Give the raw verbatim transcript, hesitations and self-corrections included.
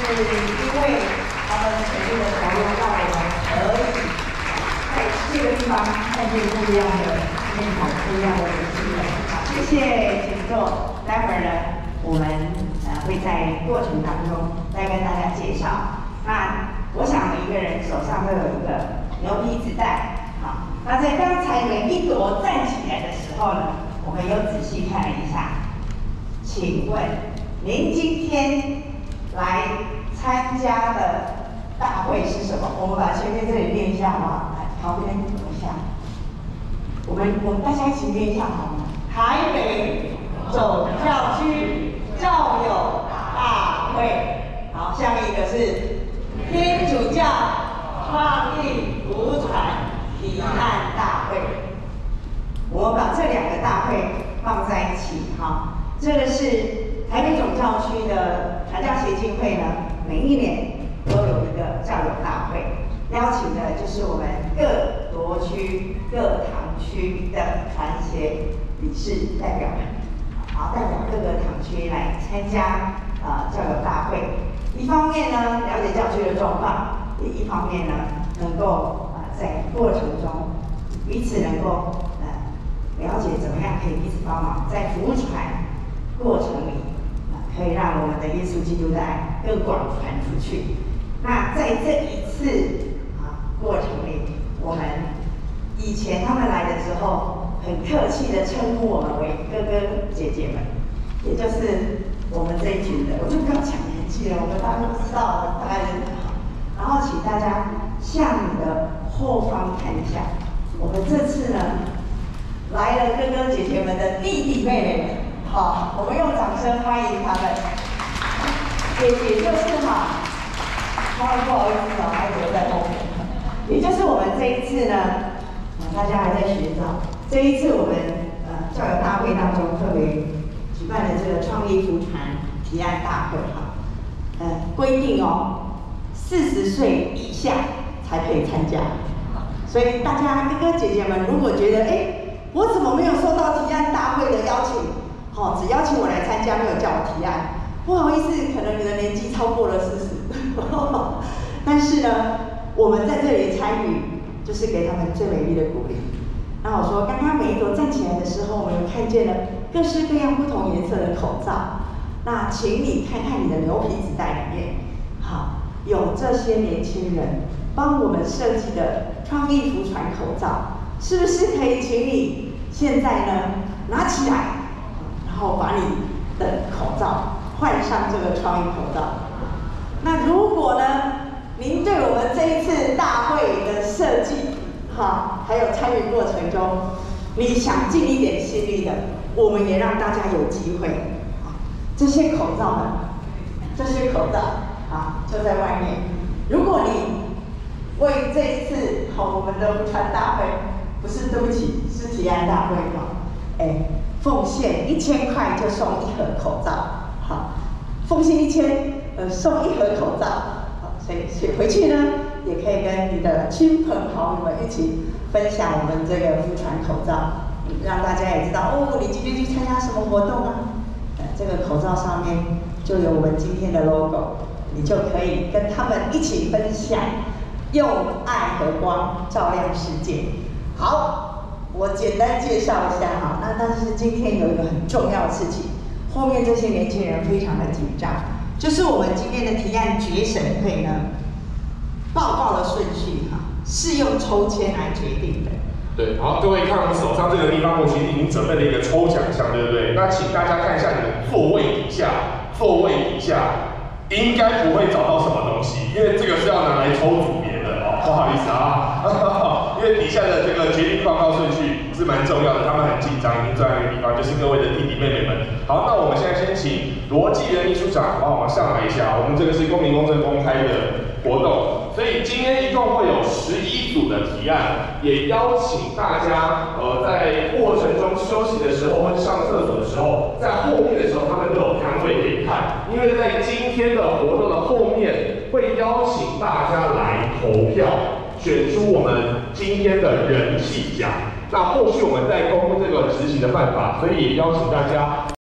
是因为他们全力的投入，让我们可以在这个地方看见不一样的面孔，不一样的年轻人。好，谢谢，请坐。待会儿呢，我们呃会在过程当中再跟大家介绍。那我想每一个人手上都有一个牛皮纸袋，好，那在刚才每一朵站起来的时候呢，我们又仔细看了一下。请问您今天来参加的大会是什么？我们把前面这里念一下好不好？来，旁边等一下，我们我们大家一起念一下好吗？台北总教区教友大会，好，下面一个是天主教创意福传提案大会。我们把这两个大会放在一起，哈，这个是台北总教区的传教协进会呢，每一年都有一个教友大会，邀请的就是我们各夺区、各堂区的传协理事代表们，好，代表各个堂区来参加呃教友大会。一方面呢，了解教区的状况；另一方面呢，能够啊、呃、在过程中彼此能够呃了解怎么样可以彼此帮忙，在服传过程里啊、呃、可以让我们的耶稣基督的爱更广传出去。那在这一次啊过程里，我们以前他们来的时候，很客气的称呼我们为哥哥姐姐们，也就是我们这一群的，我就不要讲年纪了，我们大家都知道，大概是好。然后请大家向你的后方看一下，我们这次呢来了哥哥姐姐们的弟弟妹妹们，好，我们用掌声欢迎他们。姐姐就是哈，不好意思哦，还留在后面。也就是我们这一次呢，大家还在寻找。这一次我们呃教友大会当中特别举办的这个创意福传提案大会哈，呃规定哦，四十岁以下才可以参加。所以大家哥哥姐姐们，如果觉得哎，我怎么没有收到提案大会的邀请？好、哦，只邀请我来参加，没有叫我提案，不好意思，可能你的年纪超过了四十。但是呢，我们在这里参与，就是给他们最美丽的鼓励。那我说，刚刚每一朵站起来的时候，我们看见了各式各样不同颜色的口罩。那请你看看你的牛皮纸袋里面，好，有这些年轻人帮我们设计的创意福传口罩，是不是可以请你现在呢拿起来，然后把你的口罩换上这个创意口罩？那如果呢，您对我们这一次大会的设计，哈，还有参与过程中，你想尽一点心力的，我们也让大家有机会。这些口罩呢，这些口罩啊，就在外面。如果你为这一次好我们的福传大会，不是对不起，是提案大会嘛，哎，奉献一千块就送一盒口罩，好，奉献一千，呃，送一盒口罩，好，所以所以回去呢，也可以跟你的亲朋好友们一起分享我们这个福传口罩，让大家也知道哦，你今天去参加什么活动啊？呃，这个口罩上面就有我们今天的 logo， 你就可以跟他们一起分享，用爱和光照亮世界。好，我简单介绍一下哈，那但是今天有一个很重要的事情，后面这些年轻人非常的紧张，就是我们今天的提案决审会呢，报告的顺序哈，是用抽签来决定的。 对，好，各位看我们手上这个地方，我其实已经准备了一个抽奖箱，对不对？那请大家看一下你们座位底下，座位底下应该不会找到什么东西，因为这个是要拿来抽组别的哦，不好意思啊，因为底下的这个决定报告顺序是蛮重要的，他们很紧张，已经坐在那个地方，就是各位的弟弟妹妹们。好，那我们现在先请罗继仁秘书长帮我们上来一下，我们这个是公平、公正、公开的活动，所以今天一共会有十一组的提案，也邀请大家呃在过程中休息的时候或者上厕所的时候，在后面的时候他们都有摊位可以看，因为在今天的活动的后面会邀请大家来投票，选出我们今天的人气奖。那后续我们再公布这个执行的办法，所以也邀请大家。